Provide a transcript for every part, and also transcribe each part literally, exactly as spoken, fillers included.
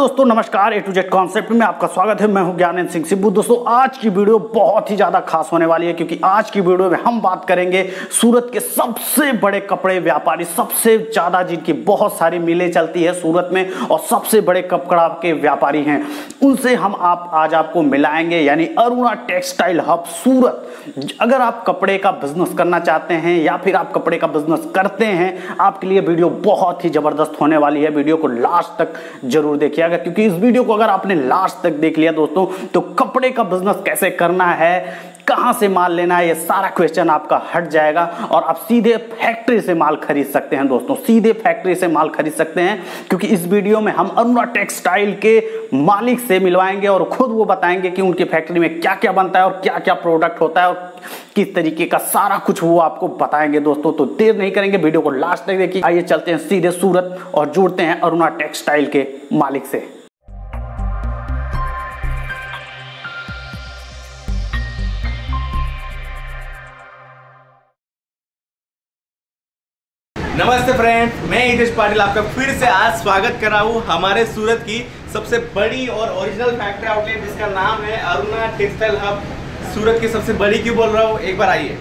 दोस्तों नमस्कार, ए to Z concept में आपका स्वागत है। मैं हूं ज्ञानेंद्र सिंह शिब्बू। दोस्तों आज की वीडियो बहुत ही ज्यादा खास होने वाली है क्योंकि आज की वीडियो में हम बात करेंगे सूरत के सबसे बड़े कपड़े व्यापारी, सबसे ज्यादा जिनकी बहुत सारी मिलें चलती है सूरत में और सबसे बड़े कपड़ा के व्यापारी हैं, उनसे हम आप आज आपको मिलाएंगे, यानी अरुणा टेक्सटाइल हब सूरत। अगर आप कपड़े का बिजनेस करना चाहते हैं या फिर आप कपड़े का बिजनेस करते हैं, आपके लिए वीडियो बहुत ही जबरदस्त होने वाली है। वीडियो को लास्ट तक जरूर देखिएगा क्योंकि इस वीडियो को अगर आपने लास्ट तक देख लिया दोस्तों तो कपड़े का बिजनेस कैसे करना है, कहां से माल लेना है, ये सारा क्वेश्चन आपका हट जाएगा और आप सीधे फैक्ट्री से माल खरीद सकते हैं। दोस्तों सीधे फैक्ट्री से माल खरीद सकते हैं क्योंकि इस वीडियो में हम अरुणा टेक्सटाइल के मालिक से मिलवाएंगे और खुद वो बताएंगे कि उनकी फैक्ट्री में क्या क्या बनता है और क्या क्या प्रोडक्ट होता है और किस तरीके का सारा कुछ वो आपको बताएंगे। दोस्तों तो देर नहीं करेंगे, वीडियो को लास्ट तक देखिए। आइए चलते हैं सीधे सूरत और जुड़ते हैं अरुणा टेक्सटाइल के मालिक से। नमस्ते फ्रेंड्स, मैं हितेश पाटिल आपका फिर से आज स्वागत कर रहा हूँ हमारे सूरत की सबसे बड़ी और ओरिजिनल फैक्ट्री आउटलेट जिसका नाम है अरुणा टेक्सटाइल हब। सूरत की सबसे बड़ी क्यों बोल रहा हूँ, एक बार आइए।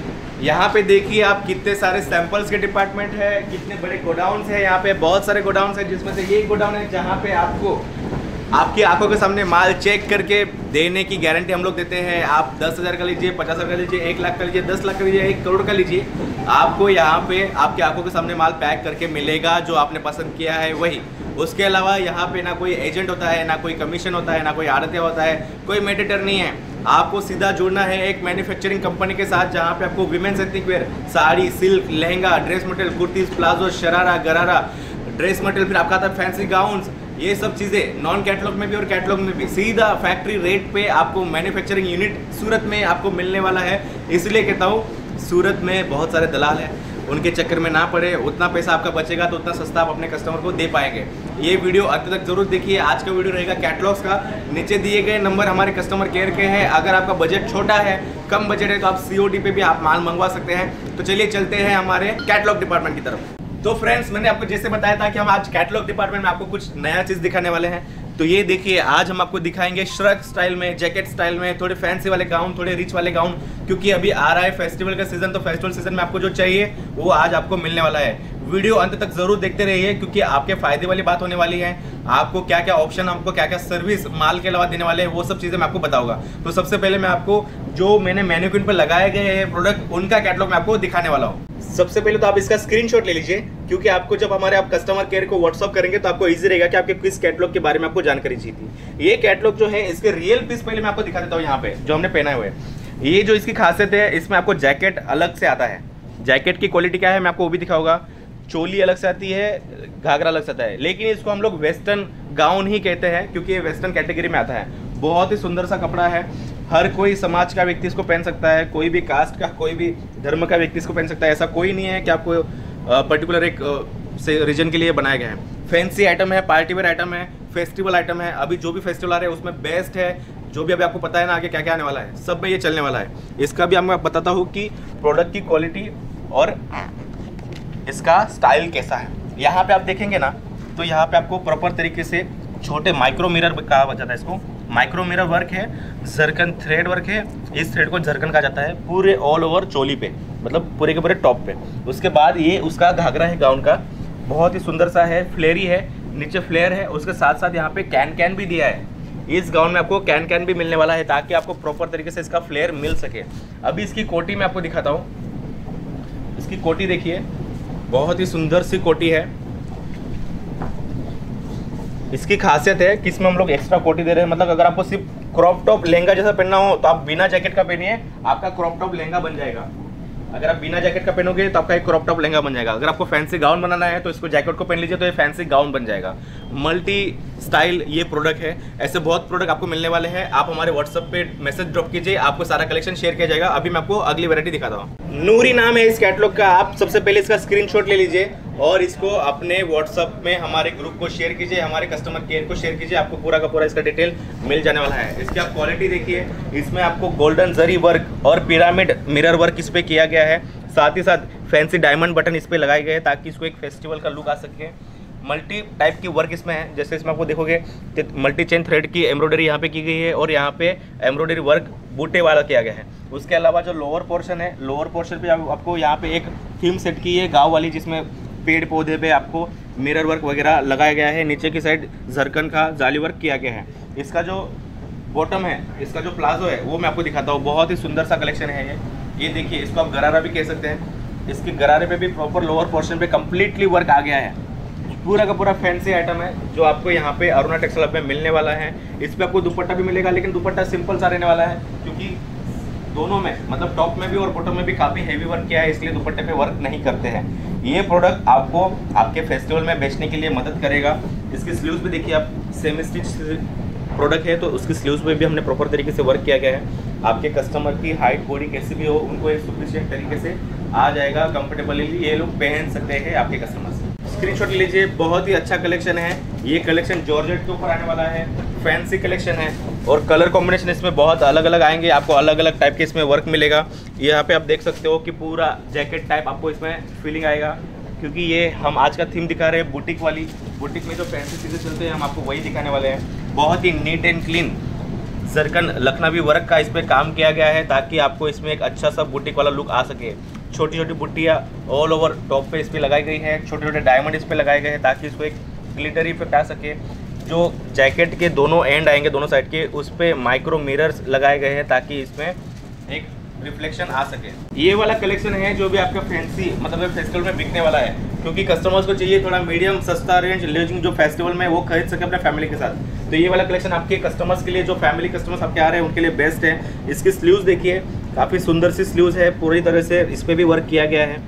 यहाँ पे देखिए आप कितने सारे सैंपल्स के डिपार्टमेंट है, कितने बड़े गोडाउन्स है। यहाँ पे बहुत सारे गोडाउन्स है जिसमें से ये गोडाउन है जहाँ पे आपको आपकी आंखों के सामने माल चेक करके देने की गारंटी हम लोग देते हैं। आप दस हज़ार का लीजिए, पचास हज़ार का लीजिए, एक लाख का लीजिए, दस लाख का लीजिए, एक करोड़ का लीजिए, आपको यहाँ पे आपकी आंखों के सामने माल पैक करके मिलेगा जो आपने पसंद किया है वही। उसके अलावा यहाँ पे ना कोई एजेंट होता है, ना कोई कमीशन होता है, ना कोई आड़तिया होता है, कोई मेडिएटर नहीं है। आपको सीधा जुड़ना है एक मैन्युफैक्चरिंग कंपनी के साथ जहाँ पे आपको women's ethnic wear, sari, silk, lehenga, dress material, kurtis, palazzo, sharara, gharara, dress material, फिर आपका आता है फैंसी गाउन्स, ये सब चीज़ें नॉन कैटलॉग में भी और कैटलॉग में भी सीधा फैक्ट्री रेट पे आपको मैन्युफैक्चरिंग यूनिट सूरत में आपको मिलने वाला है। इसलिए कहता हूँ सूरत में बहुत सारे दलाल हैं, उनके चक्कर में ना पड़े, उतना पैसा आपका बचेगा तो उतना सस्ता आप अपने कस्टमर को दे पाएंगे। ये वीडियो अंत तक जरूर देखिए। आज का वीडियो रहेगा कैटलॉग्स का। नीचे दिए गए नंबर हमारे कस्टमर केयर के हैं। अगर आपका बजट छोटा है, कम बजट है, तो आप सीओडी पे भी आप माल मंगवा सकते हैं। तो चलिए चलते हैं हमारे कैटलॉग डिपार्टमेंट की तरफ। तो फ्रेंड्स, मैंने आपको जैसे बताया था कि हम आज कैटलॉग डिपार्टमेंट में आपको कुछ नया चीज़ दिखाने वाले हैं। तो ये देखिए, आज हम आपको दिखाएंगे श्रग स्टाइल में, जैकेट स्टाइल में, थोड़े फैंसी वाले गाउन, थोड़े रिच वाले गाउन, क्योंकि अभी आ रहा है फेस्टिवल का सीजन। तो फेस्टिवल सीजन में आपको जो चाहिए वो आज आपको मिलने वाला है। वीडियो अंत तक जरूर देखते रहिए क्योंकि आपके फायदे वाली बात होने वाली है। आपको क्या क्या ऑप्शन, आपको क्या क्या सर्विस माल के अलावा देने वाले हैं, वो सब चीज़ें मैं आपको बताऊंगा। तो सबसे पहले मैं आपको जो मैंने मैन्युक्विन पर लगाए गए हैं प्रोडक्ट, उनका कैटलॉग मैं आपको दिखाने वाला हूँ। सबसे पहले तो आप इसका स्क्रीनशॉट ले लीजिए क्योंकि आपको जब हमारे आप कस्टमर केयर को व्हाट्सअप करेंगे तो आपको इजी रहेगा कि आपके किस कैटलॉग के बारे में आपको जानकारी चाहिए। ये कैटलॉग जो है इसके रियल पीस पहले मैं आपको दिखा देता हूँ। यहाँ पे जो हमने पहना हुआ है, ये जो इसकी खासियत है, इसमें आपको जैकेट अलग से आता है। जैकेट की क्वालिटी क्या है मैं आपको वो भी दिखाऊंगा। चोली अलग से आती है, घाघरा अलग से आता है, लेकिन इसको हम लोग वेस्टर्न गाउन ही कहते हैं क्योंकि ये वेस्टर्न कैटेगरी में आता है। बहुत ही सुंदर सा कपड़ा है, हर कोई समाज का व्यक्ति इसको पहन सकता है, कोई भी कास्ट का, कोई भी धर्म का व्यक्ति इसको पहन सकता है। ऐसा कोई नहीं है कि आपको पर्टिकुलर एक से रीजन के लिए बनाया गया है। फैंसी आइटम है, पार्टी वेयर आइटम है, फेस्टिवल आइटम है। अभी जो भी फेस्टिवल आ रहे हैं उसमें बेस्ट है। जो भी अभी आपको पता है ना आगे क्या क्या आने वाला है, सब में ये चलने वाला है। इसका भी मैं बताता हूँ कि प्रोडक्ट की क्वालिटी और इसका स्टाइल कैसा है। यहाँ पे आप देखेंगे ना तो यहाँ पे आपको प्रॉपर तरीके से छोटे माइक्रो मिरर कहा जाता है, इसको माइक्रो मिरर वर्क है, जरकन थ्रेड वर्क है। इस थ्रेड को जरकन कहा जाता है पूरे ऑल ओवर चोली पे, मतलब पूरे के पूरे टॉप पे। उसके बाद ये उसका घाघरा है गाउन का, बहुत ही सुंदर सा है, फ्लेयरी है, नीचे फ्लेयर है। उसके साथ साथ यहाँ पे कैन कैन भी दिया है। इस गाउन में आपको कैन कैन भी मिलने वाला है ताकि आपको प्रॉपर तरीके से इसका फ्लेयर मिल सके। अभी इसकी कोटी मैं आपको दिखाता हूँ। इसकी कोटी देखिए, बहुत ही सुंदर सी कोटी है। इसकी खासियत है कि इसमें हम लोग एक्स्ट्रा कोटी दे रहे हैं, मतलब अगर आपको सिर्फ क्रॉप टॉप लहंगा जैसा पहनना हो तो आप बिना जैकेट का पहनिए, आपका क्रॉप टॉप लहंगा बन जाएगा। अगर आप बिना जैकेट का पहनोगे तो आपका एक क्रॉप टॉप लहंगा बन जाएगा। अगर आपको फैंसी गाउन बनाना है तो इसको जैकेट को पहन लीजिए तो ये फैंसी गाउन बन जाएगा। मल्टी स्टाइल ये प्रोडक्ट है। ऐसे बहुत प्रोडक्ट आपको मिलने वाले हैं। आप हमारे व्हाट्सएप पे मैसेज ड्रॉप कीजिए, आपको सारा कलेक्शन शेयर किया जाएगा। अभी मैं आपको अगली वैरायटी दिखाता हूँ। नूरी नाम है इस कैटलॉग का। आप सबसे पहले इसका स्क्रीनशॉट ले लीजिए और इसको अपने व्हाट्सएप में हमारे ग्रुप को शेयर कीजिए, हमारे कस्टमर केयर को शेयर कीजिए। आपको पूरा का पूरा इसका डिटेल मिल जाने वाला है। इसकी आप क्वालिटी देखिए, इसमें आपको गोल्डन जरी वर्क और पिरामिड मिरर वर्क इस पे किया गया है। साथ ही साथ फैंसी डायमंड बटन इस पे लगाए गए हैं ताकि इसको एक फेस्टिवल का लुक आ सके। मल्टी टाइप की वर्क इसमें है। जैसे इसमें आपको देखोगे मल्टी चेन थ्रेड की एम्ब्रॉयडरी यहाँ पे की गई है और यहाँ पे एम्ब्रॉयडरी वर्क बूटे वाला किया गया है। उसके अलावा जो लोअर पोर्शन है, लोअर पोर्शन पे आपको यहाँ पे एक थीम सेट की है गाँव वाली, जिसमें पेड़ पौधे पे आपको मिरर वर्क वगैरह लगाया गया है। नीचे की साइड झरकन का जाली वर्क किया गया है। इसका जो बॉटम है, इसका जो प्लाजो है वो मैं आपको दिखाता हूँ। बहुत ही सुंदर सा कलेक्शन है ये ये देखिए, इसको आप गरारा भी कह सकते हैं। इसकी गरारे पे भी प्रॉपर लोअर पोर्शन पे कम्प्लीटली वर्क आ गया है। पूरा का पूरा फैंसी आइटम है जो आपको यहाँ पे अरुणा टेक्सटाइल में मिलने वाला है। इस पर आपको दुपट्टा भी मिलेगा, लेकिन दुपट्टा सिंपल सा रहने वाला है, क्योंकि दोनों में मतलब टॉप में भी और बॉटम में भी काफ़ी हेवी वर्क किया है, इसलिए दुपट्टे पे वर्क नहीं करते हैं। ये प्रोडक्ट आपको आपके फेस्टिवल में बेचने के लिए मदद करेगा। इसकी स्लीव्स भी देखिए आप, सेमी स्टिच प्रोडक्ट है तो उसकी स्लीव्स पे भी हमने प्रॉपर तरीके से वर्क किया गया है। आपके कस्टमर की हाइट बॉडी कैसी भी हो, उनको एक सफिशिएंट तरीके से आ जाएगा, कंफर्टेबली ये लोग पहन सकते हैं आपके कस्टमर्स। स्क्रीनशॉट लीजिए, बहुत ही अच्छा कलेक्शन है। ये कलेक्शन जॉर्जेट के ऊपर आने वाला है, फैंसी कलेक्शन है और कलर कॉम्बिनेशन इसमें बहुत अलग अलग आएंगे। आपको अलग अलग टाइप के इसमें वर्क मिलेगा। यहाँ पे आप देख सकते हो कि पूरा जैकेट टाइप आपको इसमें फीलिंग आएगा, क्योंकि ये हम आज का थीम दिखा रहे हैं बुटीक वाली। बुटीक में जो फैंसी चीज़ें चलते हैं हम आपको वही दिखाने वाले हैं। बहुत ही neat and clean zircon Lucknowi work का इस पर काम किया गया है, ताकि आपको इसमें एक अच्छा सा बुटीक वाला लुक आ सके। छोटी छोटी बुट्टियाँ ऑल ओवर टॉप पे इस पर लगाई गई है, छोटे छोटे डायमंड इस पर लगाए गए हैं, ताकि इसको एक ग्लिटर इफेक्ट आ सके। जो जैकेट के दोनों एंड आएंगे दोनों साइड के, उस पर माइक्रो मिरर्स लगाए गए हैं, ताकि इसमें एक रिफ्लेक्शन आ सके। ये वाला कलेक्शन है जो भी आपका फैंसी मतलब फेस्टिवल में बिकने वाला है, क्योंकि कस्टमर्स को चाहिए थोड़ा मीडियम सस्ता रेंज लेजिंग जो फेस्टिवल में वो खरीद सके अपने फैमिली के साथ। तो ये वाला कलेक्शन आपके कस्टमर्स के लिए, जो फैमिली कस्टमर्स आपके आ रहे हैं उनके लिए बेस्ट है। इसकी स्लीव्स देखिए, काफ़ी सुंदर सी स्लीव्स है, पूरी तरह से इस पर भी वर्क किया गया है।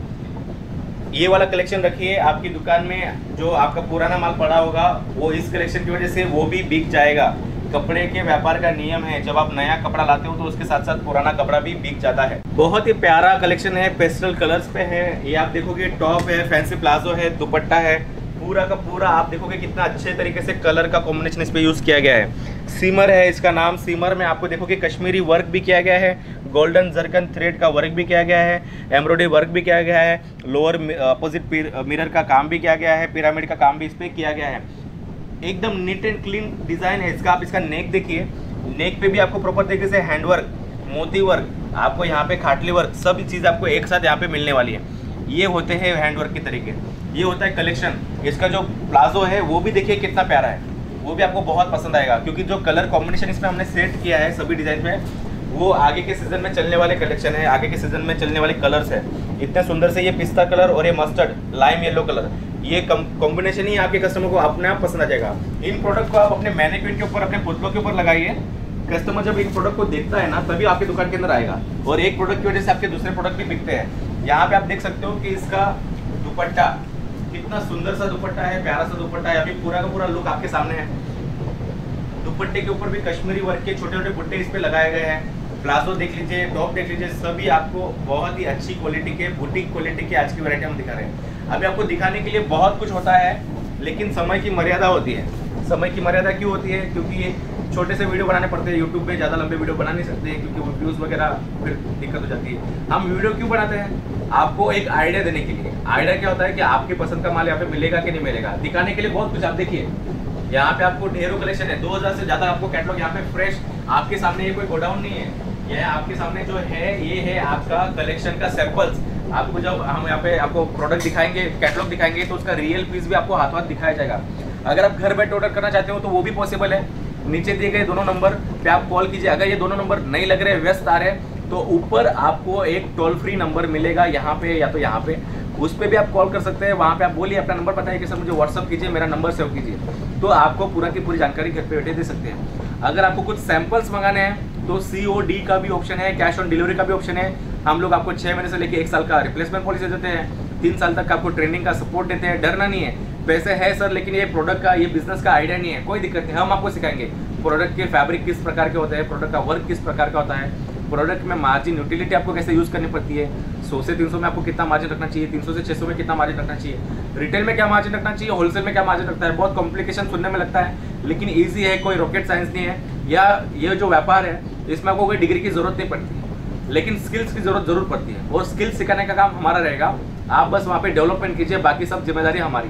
ये वाला कलेक्शन रखिए आपकी दुकान में, जो आपका पुराना माल पड़ा होगा वो इस कलेक्शन की वजह से वो भी बिक जाएगा। कपड़े के व्यापार का नियम है, जब आप नया कपड़ा लाते हो तो उसके साथ साथ पुराना कपड़ा भी बिक जाता है। बहुत ही प्यारा कलेक्शन है, पेस्टल कलर्स पे है। ये आप देखोगे टॉप है, फैंसी प्लाजो है, दुपट्टा है, पूरा का पूरा आप देखोगे कितना अच्छे तरीके से कलर का कॉम्बिनेशन इस पे यूज़ किया गया है। सीमर है इसका नाम। सीमर में आपको देखोगे कश्मीरी वर्क भी किया गया है, गोल्डन जरकन थ्रेड का वर्क भी किया गया है, एम्ब्रॉयडरी वर्क भी किया गया है, लोअर अपोजिट मिरर का काम भी किया गया है, पिरामिड का काम भी इस पर किया गया है। एकदम नीट एंड क्लीन डिज़ाइन है इसका। आप इसका नेक देखिए, नेक पे भी आपको प्रॉपर तरीके से हैंडवर्क, मोती वर्क, आपको यहाँ पे खाटली वर्क, सब चीज़ आपको एक साथ यहाँ पे मिलने वाली है। ये होते हैं हैंडवर्क के तरीके। ये होता है कलेक्शन। इसका जो प्लाजो है वो भी देखिए कितना प्यारा है, वो भी आपको बहुत पसंद आएगा, क्योंकि जो कलर कॉम्बिनेशन इसमें हमने सेट किया है सभी डिज़ाइन में, वो आगे के सीज़न में चलने वाले कलेक्शन है, आगे के सीज़न में चलने वाले कलर्स है। इतने सुंदर से ये पिस्ता कलर और ये मस्टर्ड लाइम येलो कलर, ये कॉम्बिनेशन ही आपके कस्टमर को अपने आप पसंद आ जाएगा। इन प्रोडक्ट को आप अपने मैनेक्विन के ऊपर, अपने पुतलों के ऊपर लगाइए। कस्टमर जब इन प्रोडक्ट को देखता है ना, तभी आपके दुकान के अंदर आएगा, और एक प्रोडक्ट की वजह से आपके दूसरे प्रोडक्ट भी बिकते हैं। यहाँ पे आप देख सकते हो कि इसका दुपट्टा कितना सुंदर सा दुपट्टा है, प्यारा सा दुपट्टा है। अभी पूरा का पूरा लुक आपके सामने है। दुपट्टे के ऊपर भी कश्मीरी वर्क के छोटे छोटे बुट्टे इस पे लगाए गए हैं। प्लाजो देख लीजिए, टॉप देख लीजिए, सभी आपको बहुत ही अच्छी क्वालिटी के, बुटीक क्वालिटी के आज की वैरायटी हम दिखा रहे हैं। अभी आपको दिखाने के लिए बहुत कुछ होता है, लेकिन समय की मर्यादा होती है। समय की मर्यादा क्यों होती है? क्योंकि ये छोटे से वीडियो बनाने पड़ते हैं। यूट्यूब पे ज़्यादा लंबे वीडियो बना नहीं सकते, क्योंकि व्यूज़ वगैरह फिर दिक्कत हो जाती है। हम वीडियो क्यों बनाते हैं? आपको एक आइडिया देने के लिए। आइडिया क्या होता है कि आपके पसंद का माल यहाँ पे मिलेगा कि नहीं मिलेगा, दिखाने के लिए बहुत कुछ। आप देखिए यहाँ पे आपको ढेरों कलेक्शन है, दो हज़ार से ज़्यादा आपको कैटलॉग यहाँ पे फ्रेश आपके सामने। ये कोई गोडाउन नहीं है, ये आपके सामने जो है ये है आपका कलेक्शन का सैंपल्स। आपको जब हम यहाँ पे आपको प्रोडक्ट दिखाएंगे, कैटलॉग दिखाएंगे, तो उसका रियल पीस भी आपको हाथ हाथ दिखाया जाएगा। अगर आप घर बैठे ऑर्डर करना चाहते हो तो वो भी पॉसिबल है। नीचे दिए गए दोनों नंबर पे आप कॉल कीजिए। अगर ये दोनों नंबर नहीं लग रहे, व्यस्त आ रहे, तो ऊपर आपको एक टोल फ्री नंबर मिलेगा यहाँ पे या तो यहाँ पे, उस पर भी आप कॉल कर सकते हैं। वहाँ पे आप बोलिए, अपना नंबर बताइए कि सर मुझे व्हाट्सअप कीजिए, मेरा नंबर सेव कीजिए, तो आपको पूरा की पूरी जानकारी घर पे बैठे दे सकते हैं। अगर आपको कुछ सैंपल्स मंगाने हैं तो सी ओ डी का भी ऑप्शन है, कैश ऑन डिलीवरी का भी ऑप्शन है। हम लोग आपको छः महीने से लेकर एक साल का रिप्लेसमेंट पॉलिसी देते हैं, तीन साल तक आपको ट्रेनिंग का सपोर्ट देते हैं। डरना नहीं है, पैसे है सर लेकिन ये प्रोडक्ट का, ये बिजनेस का आइडिया नहीं है, कोई दिक्कत नहीं, हम आपको सिखाएंगे प्रोडक्ट के फैब्रिक किस प्रकार के होते हैं, प्रोडक्ट का वर्क किस प्रकार का होता है, प्रोडक्ट में मार्जिन यूटिलिटी आपको कैसे यूज़ करनी पड़ती है, सौ से तीन सौ में आपको कितना मार्जिन रखना चाहिए, तीन सौ से छह सौ में कितना मार्जिन रखना चाहिए, रिटेल में क्या मार्जिन रखना चाहिए, होलसेल में क्या मार्जिन रखता है। बहुत कॉम्प्लिकेशन सुनने में लगता है, लेकिन ईजी है, कोई रॉकेट साइंस नहीं है। या ये जो व्यापार है इसमें आपको कोई डिग्री की जरूरत नहीं पड़ती, लेकिन स्किल्स की जरूरत जरूर पड़ती है, और स्किल्स सिखाने का काम हमारा रहेगा। आप बस वहाँ पे डेवलपमेंट कीजिए, बाकी सब जिम्मेदारी हमारी।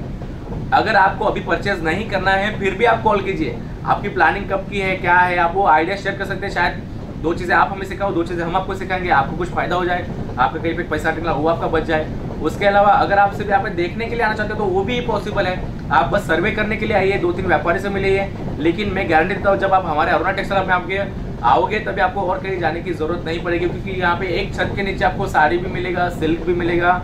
अगर आपको अभी परचेज नहीं करना है फिर भी आप कॉल कीजिए। आपकी प्लानिंग कब की है, क्या है, आप वो आइडिया शेयर कर सकते हैं। शायद दो चीज़ें आप हमें सिखाओ, दो चीज़ें हम आपको सिखाएंगे, आपको कुछ फायदा हो जाए, आपका कहीं पे पैसा निकला वो आपका बच जाए। उसके अलावा अगर आप सिर्फ यहाँ पे देखने के लिए आना चाहते हो तो वो भी पॉसिबल है। आप बस सर्वे करने के लिए आइए, दो तीन व्यापारी से मिलिए, लेकिन मैं गारंटी देता हूँ जब आप हमारे अरुणा टेक्सटाइल में आपके आओगे तभी आपको और कहीं जाने की जरूरत नहीं पड़ेगी, क्योंकि यहाँ पे एक छत के नीचे आपको साड़ी भी मिलेगा, सिल्क भी मिलेगा,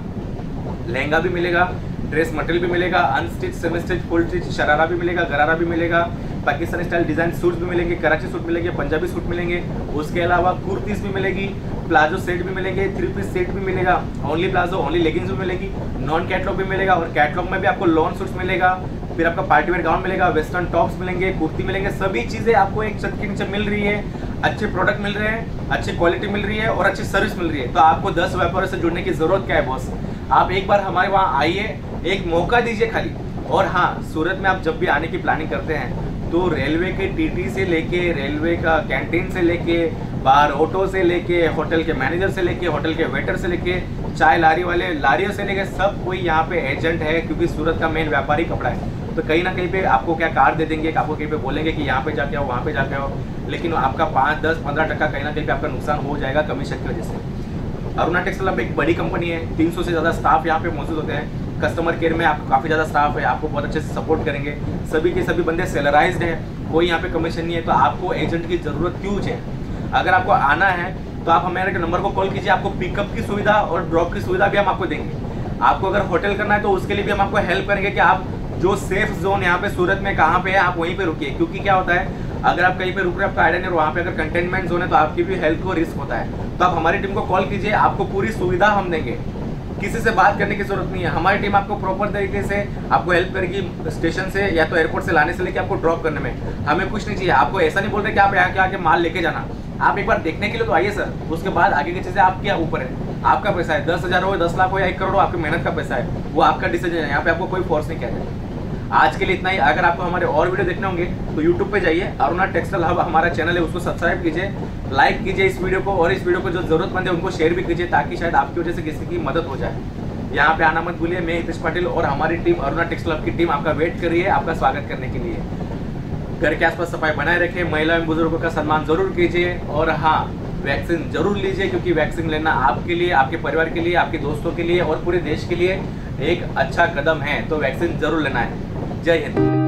लहंगा भी मिलेगा, ड्रेस मटेरियल भी मिलेगा, unstitch, semi stitch, full stitch, sharara भी मिलेगा, गरारा भी मिलेगा, पाकिस्तानी स्टाइल डिजाइन सूट भी मिलेंगे, कराची सूट मिलेंगे, पंजाबी सूट मिलेंगे। उसके अलावा कुर्तीज भी मिलेगी, प्लाजो सेट भी मिलेंगे, थ्री पीस सेट भी मिलेगा, ओनली प्लाजो ओनली लेगिंग्स भी मिलेगी, नॉन कैटलॉग भी मिलेगा, और कैटलॉग में भी आपको लॉन सूट्स मिलेगा, फिर आपका पार्टी वेयर गाउन मिलेगा, वेस्टर्न टॉप्स मिलेंगे, कुर्ती मिलेंगे। सभी चीज़ें आपको एक छत के नीचे मिल रही है, अच्छे प्रोडक्ट मिल रहे हैं, अच्छी क्वालिटी मिल रही है और अच्छी सर्विस मिल रही है। तो आपको दस व्यापारियों से जुड़ने की जरूरत क्या है बॉस? आप एक बार हमारे वहाँ आइए, एक मौका दीजिए खाली। और हाँ, सूरत में आप जब भी आने की प्लानिंग करते हैं तो रेलवे के टीटी से लेके, रेलवे का कैंटीन से लेके, बाहर ऑटो से लेके, होटल के मैनेजर से लेके, होटल के वेटर से लेके, चाय लारी वाले लारियों से लेके, सब कोई यहाँ पे एजेंट है, क्योंकि सूरत का मेन व्यापारी कपड़ा है। तो कहीं ना कहीं पे आपको क्या कार दे देंगे, आपको कहीं पे बोलेंगे कि यहाँ पे जाके आओ, वहाँ पे जाके आओ, लेकिन आपका पाँच दस पंद्रह टका कहीं ना कहीं पे आपका नुकसान हो जाएगा कमीशन की वजह से। अरुणा टेक्सटाइल अब एक बड़ी कंपनी है, तीन सौ से ज़्यादा स्टाफ यहाँ पे मौजूद होते हैं। कस्टमर केयर में आपको काफ़ी ज़्यादा स्टाफ है, आपको बहुत अच्छे से सपोर्ट करेंगे। सभी के सभी बंदे सैलराइज्ड हैं, कोई यहाँ पे कमीशन नहीं है। तो आपको एजेंट की ज़रूरत क्यों है? अगर आपको आना है तो आप हमारे नंबर को कॉल कीजिए, आपको पिकअप की सुविधा और ड्रॉप की सुविधा भी हम आपको देंगे। आपको अगर होटल करना है तो उसके लिए भी हम आपको हेल्प करेंगे कि आप जो सेफ जोन यहाँ पे सूरत में कहाँ पे है आप वहीं पे रुकिए। क्योंकि क्या होता है, अगर आप कहीं पे रुक रहे हैं आपका आइडिया नहीं, वहाँ पे अगर कंटेनमेंट जोन है तो आपकी भी हेल्थ को रिस्क होता है। तो आप हमारी टीम को कॉल कीजिए, आपको पूरी सुविधा हम देंगे, किसी से बात करने की जरूरत नहीं है। हमारी टीम आपको प्रॉपर तरीके से आपको हेल्प करेगी, स्टेशन से या तो एयरपोर्ट से लाने से लेके आपको ड्रॉप करने में। हमें कुछ नहीं चाहिए, आपको ऐसा नहीं बोल रहे कि आप यहाँ के आके माल लेके जाना, आप एक बार देखने के लिए तो आइए सर। उसके बाद आगे की चीज़ें आपके ऊपर है, आपका पैसा है, दस हज़ार हो, दस लाख हो या एक करोड़ हो, आपकी मेहनत का पैसा है, वो आपका डिसीजन है। यहाँ पे आपको कोई फोर्स नहीं कहता है। आज के लिए इतना ही। अगर आपको हमारे और वीडियो देखने होंगे तो यूट्यूब पे जाइए, अरुणा टेक्सटाइल हब हमारा चैनल है, उसको सब्सक्राइब कीजिए, लाइक कीजिए इस वीडियो को, और इस वीडियो को जो जरूरतमंद है उनको शेयर भी कीजिए, ताकि शायद आपकी वजह से किसी की मदद हो जाए। यहाँ पे आना मत भूलिए। मैं हितेश पाटिल और हमारी टीम अरुणा टेक्सटाइल की टीम आपका वेट कर रही है आपका स्वागत करने के लिए। घर के आसपास सफाई बनाए रखें, महिला एवं बुजुर्गों का सम्मान जरूर कीजिए, और हाँ, वैक्सीन जरूर लीजिए, क्योंकि वैक्सीन लेना आपके लिए, आपके परिवार के लिए, आपके दोस्तों के लिए और पूरे देश के लिए एक अच्छा कदम है। तो वैक्सीन जरूर लेना है। जय हिंद।